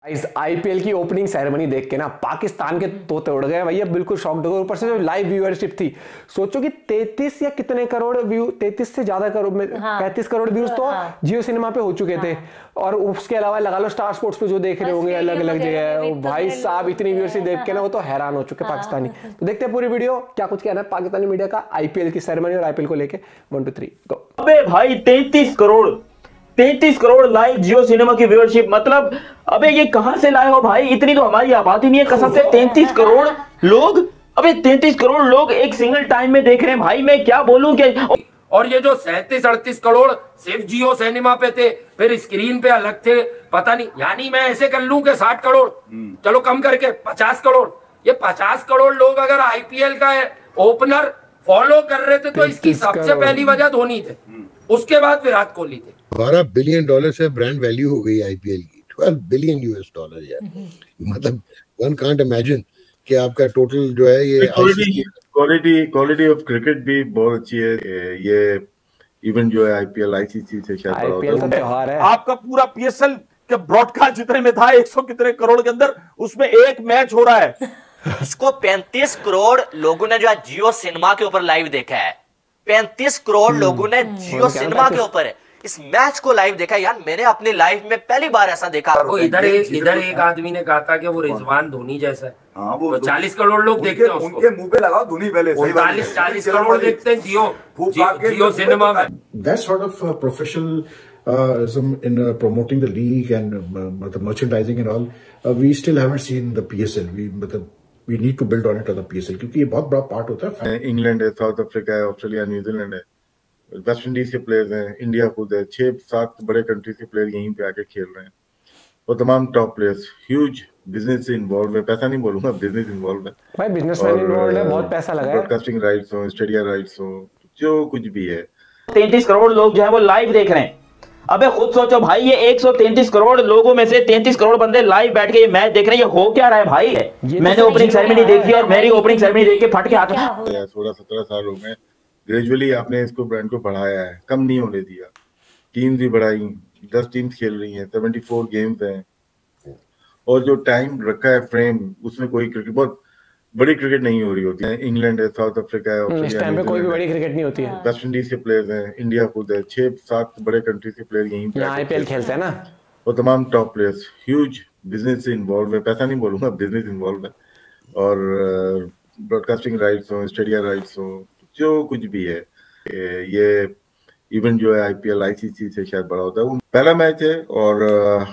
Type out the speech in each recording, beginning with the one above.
IPL की opening ceremony देख के ना पाकिस्तान के तोते उड़ गए भैया, बिल्कुल शॉक्ड हो गए। ऊपर से जो लाइव व्यूअरशिप थी, सोचो कि 33 या कितने करोड़ व्यू, 33 से ज्यादा करोड़ में 35 करोड़ व्यूज तो जियो सिनेमा पे हो चुके थे। और उसके अलावा लगा लो स्टार स्पोर्ट्स पे जो देख रहे होंगे अलग अलग जगह, भाई साहब इतनी व्यूअरशिप देख के ना वो तो हैरान हो चुके पाकिस्तानी। तो देखते हैं पूरी वीडियो, क्या कुछ कहना है पाकिस्तानी मीडिया का आईपीएल की सेरेमनी और आईपीएल को लेके। 1 2 3 गो। अबे भाई 33 करोड़ लाइव जियो सिनेमा की व्यूअरशिप, मतलब अबे ये कहां से लाए हो भाई? इतनी तो हमारी आबादी नहीं है कसम से। 33 करोड़ लोग, अबे 33 करोड़ लोग एक सिंगल टाइम में देख रहे हैं भाई, मैं क्या बोलूं क्या। और ये जो 37-38 करोड़ सिर्फ जियो सिनेमा पे थे, फिर स्क्रीन पे अलग थे, पता नहीं, यानी मैं ऐसे कर लूं कि 60 करोड़, चलो कम करके 50 करोड़। ये 50 करोड़ लोग अगर आईपीएल का ओपनर फॉलो कर रहे थे तो इसकी सबसे पहली वजह धोनी थे, उसके बाद विराट कोहली थे। $12 बिलियन से ब्रांड वैल्यू हो गई आईपीएल की, $12 बिलियन यार। मतलब वन कांट इमेजिन कि आपका टोटल जो है ये क्वालिटी ऑफ क्रिकेट भी बहुत अच्छी है। ये इवेंट जो है आईपीएल आईसीसी से शायद आईपीएल का त्योहार है। आपका पूरा पीएसएल के ब्रॉडकास्ट जितने में था 100 कितने करोड़ के अंदर, उसमें एक मैच हो रहा है। इसको 35 करोड़ लोगों ने जो है जियो सिनेमा के ऊपर लाइव देखा है। 35 करोड़ लोगों ने जियो सिनेमा के ऊपर इस मैच को लाइव देखा। यार मैंने अपनी लाइफ में पहली बार ऐसा देखा। वो इधर एक आदमी ने कहा था कि वो रिजवान धोनी जैसा है। हाँ, वो तो 40 करोड़ लोग देखते हैं उसको। उनके मुंह पे लगाओ धोनी पहले। 40 करोड़ देखते हैं जियो सिनेमा में। That sort of professionalism in promoting the league and the merchandising and all, we still haven't seen the PSL. We need to build on it on the PSL क्योंकि ये बहुत बड़ा पार्ट होता है। इंग्लैंड है, South Africa है, Australia, New Zealand है, West Indies के प्लेयर्स हैं, इंडिया खुद है, 6-7 बड़े कंट्रीज के प्लेयर यहीं पे आके खेल रहे हैं। और तमाम टॉप प्लेयर्स ह्यूज बिजनेस से इन्वॉल्व है। पैसा नहीं बोलूंगा, बिजनेस इन्वॉल्व है भाई, बिजनेसमैन इन्वॉल्व है, बहुत पैसा लगा है। ब्रॉडकास्टिंग राइट्स हो, स्टेडियम राइट्स हो, जो कुछ भी है। 33 करोड़ लोग जो है वो लाइव देख रहे हैं। अबे खुद सोचो भाई, ये 133 करोड़ लोगों में से 33 करोड़ बंदे लाइव बैठ के ये मैच देख रहे हैं। ये हो क्या रहा है भाई? मैंने ओपनिंग सेरेमनी देखी और मेरी ओपनिंग सेरेमनी देख के फट के आता 16-17 साल हो गए। ग्रेजुअली आपने इसको ब्रांड को बढ़ाया है, कम नहीं होने दिया। टीम भी बढ़ाई, 10 टीम्स खेल रही हैं, 74 गेम्स हैं। और जो टाइम रखा है फ्रेम, उसमें कोई क्रिकेट, बहुत बड़ी क्रिकेट नहीं हो रही होती है। इंग्लैंड है, साउथ अफ्रीका है, ऑस्ट्रेलिया, कोई भी बड़ी क्रिकेट नहीं होती है। वेस्ट इंडीज के प्लेयर्स हैं, इंडिया खुद है, 6-7 बड़े कंट्रीज के प्लेयर यहीं पे आईपीएल खेलते हैं ना। और तमाम टॉप प्लेयर्स ह्यूज बिजनेस से इन्वॉल्व है। पैसा नहीं बोलूंगा, बिजनेस इन्वॉल्व है। और ब्रॉडकास्टिंग राइट्स हो, स्टेडियम राइट्स हो, जो कुछ भी है। ये इवेंट जो है आईपीएल आईसीसी से शायद बड़ा होता है। वो पहला मैच है। और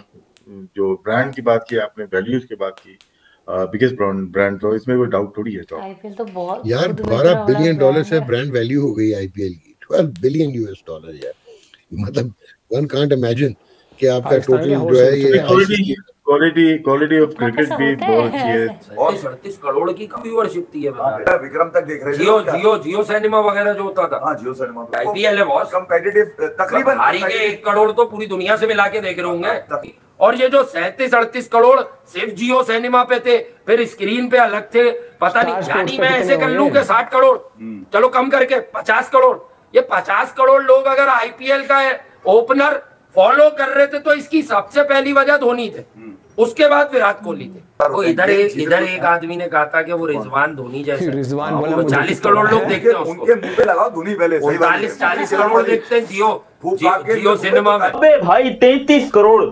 जो ब्रांड की बात की आपने, वैल्यूज की बात की, बिगेस्ट ब्रांड, तो इसमें कोई डाउट थोड़ी है। तो आईपीएल तो बहुत यार $12 बिलियन से ब्रांड वैल्यू हो गई आईपीएल की, $12 बिलियन यार। मतलब वन कांट इमेजिन कि आपका टोटल जो है ये क्वालिटी ऑफ क्रिकेट भी बहुत अच्छी है। और 37 करोड़ की व्यूअरशिप थी। विक्रम तक देख रहे थे। जियो सिनेमा वगैरह जो होता था। हाँ, जियो सिनेमा आईपीएल है बहुत कंपेटिटिव, तकरीबन हारी के 1 करोड़ तो पूरी दुनिया से मिला के देख रहे होंगे। और ये जो 37-38 करोड़ सिर्फ जियो सिनेमा पे थे, फिर स्क्रीन पे अलग थे, पता नहीं, यानी मैं ऐसे कर लूं कि 60 करोड़, चलो कम करके 50 करोड़। ये 50 करोड़ लोग अगर आईपीएल का ओपनर फॉलो कर रहे थे तो इसकी सबसे पहली वजह धोनी थे, उसके बाद विराट कोहली थे। वो इधर एक आदमी ने कहा था कि वो रिजवान धोनी जैसा है। रिजवान बोला, वो 40 करोड़ लोग देखते हैं उसको। उनके मुंह पे लगाओ धोनी पहले। 40 करोड़ देखते हैं जियो सिनेमा में। अबे भाई 33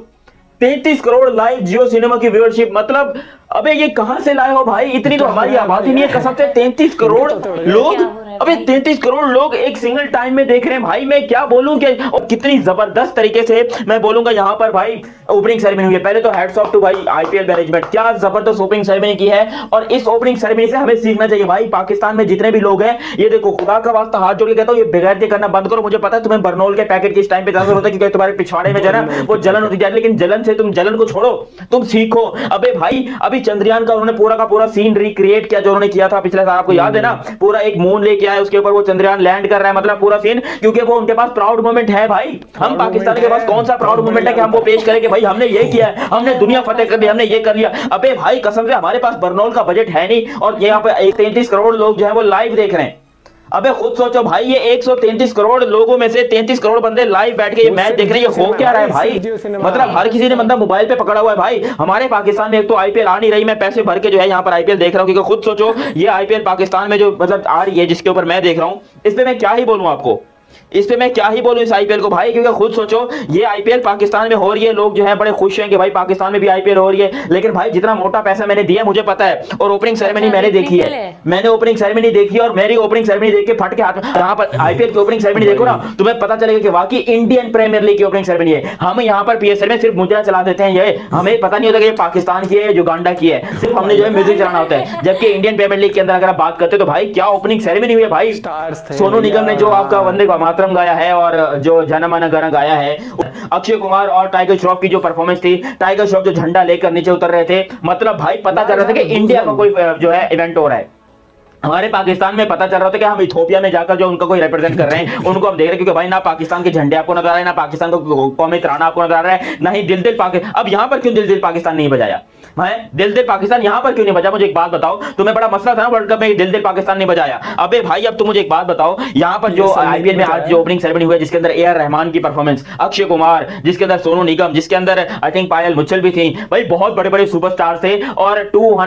करोड़ लाइव जियो सिनेमा की व्यूअरशिप, मतलब अबे ये कहां से लाए हो भाई? इतनी तो हमारी आबादी नहीं है कसम से। 33 करोड़ लोग, अबे 33 करोड़ लोग एक सिंगल टाइम में देख रहे हैं भाई, मैं क्या बोलूं क्या। और कितनी जबरदस्त तरीके से मैं बोलूंगा यहाँ पर भाई ओपनिंग सेरेमनी हुई है। पहले तो हैट्स ऑफ टू भाई आईपीएल मैनेजमेंट, क्या जबरदस्त ओपनिंग सेरेमनी की है। और इस ओपनिंग सेरेमनी से हमें सीखना चाहिए भाई। पाकिस्तान में जितने भी लोग हैं, ये देखो खुदा का वास्ता हाथ जोड़ के कहता हूँ, ये बेगैरती करना बंद करो। मुझे पता है तुम्हें बर्नोल के पैकेट की इस टाइम पे ज्यादा होता है क्योंकि तुम्हारे पिछवाड़े में जरा वो जलन होती जाए, लेकिन जलन से तुम जलन को छोड़ो, तुम सीखो। अबे भाई अभी चंद्रयान का उन्होंने पूरा का पूरा सीन रिक्रिएट किया जो उन्होंने किया था पिछले साल, आपको याद है ना? पूरा एक मून लेके आए, उसके ऊपर वो चंद्रयान लैंड कर रहा है, मतलब पूरा सीन, क्योंकि वो उनके पास प्राउड मोमेंट है भाई। हम पाकिस्तान के पास कौन सा प्राउड मोमेंट है कि हम वो पेश करें कि भाई हमने ये किया है, हमने दुनिया फतेह कर दी, हमने ये कर लिया। अबे भाई कसम से हमारे पास बर्नौल का बजट है नहीं, और यहाँ पे 33 करोड़ लोग जो है वो लाइव देख रहे हैं। अबे खुद सोचो भाई, ये 133 करोड़ लोगों में से 33 करोड़ बंदे लाइव बैठ के ये मैच देख रहे हैं। ये हो क्या रहा है भाई? मतलब हर किसी ने बंदा मोबाइल पे पकड़ा हुआ है भाई। हमारे पाकिस्तान में एक तो आईपीएल आ नहीं रही, मैं पैसे भर के जो है यहाँ पर आईपीएल देख रहा हूँ, क्योंकि खुद सोचो ये आईपीएल पाकिस्तान में जो मतलब आ रही है, जिसके ऊपर मैं देख रहा हूँ, इस पे मैं क्या ही बोलूँ आपको, इस पे मैं क्या ही बोलूं इस आईपीएल को भाई। क्योंकि खुद सोचो ये आईपीएल पाकिस्तान में हो रही है, लोग जो है बड़े खुश हैं कि भाई पाकिस्तान में भी आईपीएल हो रही है। लेकिन भाई जितना मोटा पैसा मैंने दिया मुझे पता है, और ओपनिंग सेरेमनी मैंने देखी है, मैंने ओपनिंग सेरेमनी देखी और मेरी ओपनिंग सेरेमनी देख के फट के हाथ, यहाँ पर आईपीएल की ओपनिंग सेरेमनी देखो ना, तुम्हें पता चलेगा कि वाकई इंडियन प्रीमियर लीग की ओपनिंग सेरेमनी है। हम यहाँ पर पीएसएल में सिर्फ मुजरा चला देते हैं, ये हमें पता नहीं होता कि ये पाकिस्तान की है, युगांडा की है, सिर्फ हमने जो है म्यूजिक चलाना होता है। जबकि इंडियन प्रीमियर लीग के अंदर अगर आप बात करते तो भाई क्या ओपनिंग सेरेमनी हुई है भाई। सोनू निगम ने जो आपका वंदे मातरम गाया है और जो जनमन गण गाया है, अक्षय कुमार और टाइगर श्रॉफ की जो परफॉर्मेंस थी, टाइगर श्रॉफ जो झंडा लेकर नीचे उतर रहे थे, मतलब भाई पता चल रहा था कि इंडिया का कोई जो है इवेंट हो रहा है। हमारे पाकिस्तान में पता चल रहा था कि हम इथोपिया में जाकर जो उनका कोई रिप्रेजेंट कर रहे हैं, उनको हम देख रहे हैं, क्योंकि भाई ना पाकिस्तान के झंडे आपको नजर आ रहे हैं, ना पाकिस्तान को कौमी तराना आपको नजर आ रहा है, ना ही दिल दिल पाकिस्तान। अब यहाँ पर क्यों दिल दिल पाकिस्तान नहीं बजाया है? दिल दिल पाकिस्तान यहाँ पर क्यों नहीं बजा? मुझे एक बात बताओ, तुम्हें बड़ा मसला था ना वर्ल्ड कप में दिल दिल पाकिस्तान नहीं बजाया। अबे भाई अब तुम मुझे एक बात बताओ, यहाँ पर जो आईपीएल में आज जो ओपनिंग सेरेमनी हुई, जिसके अंदर ए आर रहमान की परफॉर्मेंस, अक्षय कुमार, जिसके अंदर सोनू निगम, जिसके अंदर आई थिंक पायल मुच्छल भी थी, भाई बहुत बड़े बड़े सुपरस्टार थे, और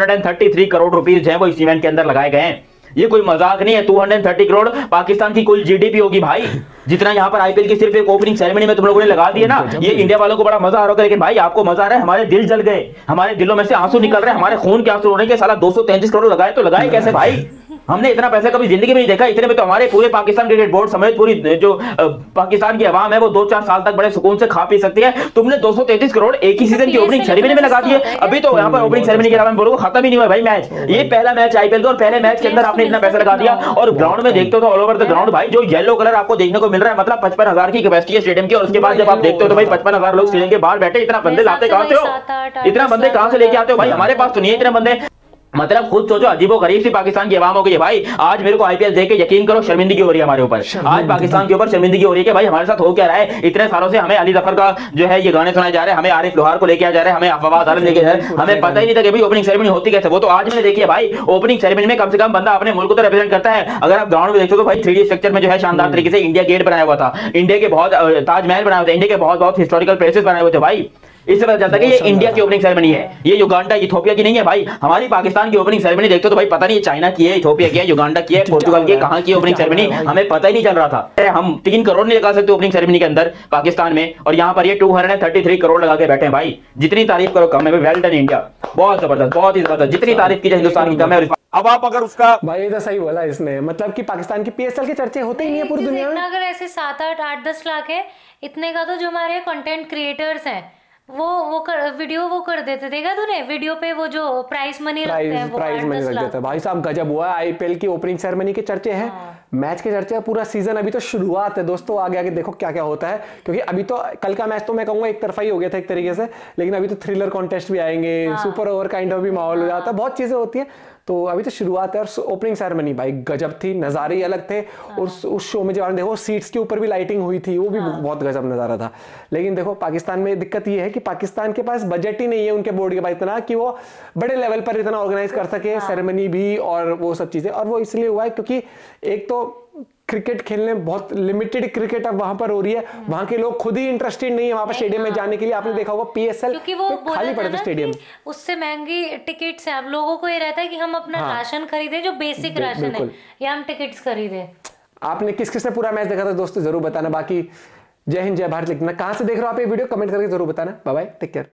233 करोड़ रुपीज जो है वो इस इवेंट के अंदर लगाए गए हैं। ये कोई मजाक नहीं है। 230 करोड़ पाकिस्तान की कुल जीडीपी होगी भाई, जितना यहाँ पर आईपीएल की सिर्फ एक ओपनिंग सेरेमनी में तुम लोगों ने लगा दिए ना। ये इंडिया वालों को बड़ा मजा आ रहा है, लेकिन भाई आपको मजा आ रहा है, हमारे दिल जल गए, हमारे दिलों में से आंसू निकल रहे हैं, हमारे खून के आंसू होने के। साला 233 करोड़ लगाए तो लगाए कैसे भाई? हमने इतना पैसा कभी जिंदगी में नहीं देखा। इतने में तो हमारे पूरे पाकिस्तान क्रिकेट बोर्ड समेत पूरी जो पाकिस्तान की आवाम है वो 2-4 साल तक बड़े सुकून से खा पी सकती है। तुमने 233 करोड़ एक ही सीजन की ओपनिंग सेरेमनी में लगा दिए। अभी तो यहाँ पर ओपनिंग सेरेमनी के अलावा मैं बोलूंगा खत्म ही नहीं हुआ भाई मैच। ये पहला मैच आईपीएल का, और पहले मैच के अंदर आपने इतना पैसा लगा दिया, और ग्राउंड में देखते हो तो ऑल ओवर द ग्राउंड भाई जो येलो कलर आपको देखने को मिल रहा है, मतलब 55,000 की कैपेसिटी है स्टेडियम की। और उसके बाद जब आप देखते हो तो भाई 55,000 लोग स्टेडियम के बाहर बैठे, इतना बंदे लाते कहां से हो? इतना बंदे कहां से लेके आते हो भाई? हमारे पास तो नहीं है इतने बंदे। मतलब खुद सोचो, अजीबो गरीब सी पाकिस्तान की आवाम हो गई है भाई। आज मेरे को आईपीएल देख के यकीन करो शर्मिंदगी हो रही है हमारे ऊपर। आज पाकिस्तान के ऊपर शर्मिंदगी हो रही है कि भाई हमारे साथ हो क्या रहा है। इतने सालों से हमें अली जफर का जो है ये गाने सुनाए जा रहे हैं, हमें आरिफ लोहार को लेके आ जा रहे हैं, हमें फवाद आलम लेके जा रहे हैं, हमें पता ही नहीं था कि भाई ओपनिंग सेरेमनी होती कैसे। वो तो आज मैंने देखी है भाई। ओपनिंग सेरेमनी में कम से कम बंदा अपने मुल्क को तो रिप्रेजेंट करता है। अगर आप ग्राउंड में देखते हो तो भाई 3D स्ट्रक्चर में जो है शानदार तरीके से इंडिया गेट बनाया हुआ था, इंडिया के बहुत ताजमहल बनाए हुए थे, इंडिया के बहुत हिस्टोरिकल प्लेसेस बनाए हुए थे भाई। इससे पता चलता है कि ये इंडिया की ओपनिंग सेरेमनी है, ये युगांडा इथोपिया की नहीं है भाई। हमारी पाकिस्तान की ओपनिंग सेरेमनी देखते हो तो भाई पता नहीं चाइना की है, इथोपिया की है, युगांडा की है, पोर्चुगल की है, कहां की है ओपनिंग सेरेमनी हमें पता ही नहीं चल रहा था। हम 3 करोड़ नहीं लगा सकते ओपनिंग सेरेमनी के अंदर पाकिस्तान में, और यहाँ पर ये 233 करोड़ लगा के बैठे हैं भाई। जितनी तारीफ करो कम है। वेल डन इंडिया, बहुत जबरदस्त, बहुत ही जबरदस्त। जितनी तारीफ की जाए हिंदुस्तान की कम है। अब आप अगर उसका भाई तो सही बोला इसने, मतलब कि पाकिस्तान की पीएसएल के चर्चे होते ही नहीं है पूरी दुनिया में। अगर ऐसे 7-8, 8-10 लाख है, इतने का तो जो हमारे कंटेंट क्रिएटर्स हैं वो वीडियो वो कर देते। देखा तूने वीडियो पे वो जो प्राइस मनी रखते हैं, वो प्राइस मनी रख देते हैं भाई साहब। गजब हुआ है। आईपीएल की ओपनिंग सेरेमनी के चर्चे हैं, मैच के चर्चे हैं, पूरा सीजन अभी तो शुरुआत है दोस्तों। आगे आगे देखो क्या क्या होता है, क्योंकि अभी तो कल का मैच तो मैं कहूंगा एक तरफा ही हो गया था एक तरीके से, लेकिन अभी तो थ्रिलर कॉन्टेस्ट भी आएंगे, सुपर ओवर काइंड ऑफ भी माहौल हो जाता है, बहुत चीजें होती है। तो अभी तो शुरुआत है। और ओपनिंग सेरेमनी भाई गजब थी, नज़ारे ही अलग थे। और उस शो में जो देखो सीट्स के ऊपर भी लाइटिंग हुई थी, वो भी बहुत गजब नज़ारा था। लेकिन देखो पाकिस्तान में दिक्कत ये है कि पाकिस्तान के पास बजट ही नहीं है उनके बोर्ड के पास इतना कि वो बड़े लेवल पर इतना ऑर्गेनाइज कर सके सेरेमनी भी और वो सब चीज़ें। और वो इसलिए हुआ है क्योंकि एक तो क्रिकेट खेलने बहुत लिमिटेड क्रिकेट अब वहां पर हो रही है, वहां के लोग खुद ही इंटरेस्टेड नहीं है वहां पर स्टेडियम में जाने के लिए। आपने देखा होगा पीएसएल क्योंकि वो खाली पड़े थे स्टेडियम, उससे महंगी टिकट्स है। अब लोगों को ये रहता है कि हम अपना राशन खरीदे जो बेसिक राशन है, या हम टिकट्स खरीदे। आपने किस किस ने पूरा मैच देखा था दोस्तों जरूर बताना। बाकी जय हिंद जय भारत लिखना। कहां से देख रहे हो आप ये वीडियो कमेंट करके जरूर बताना। Bye bye, take care.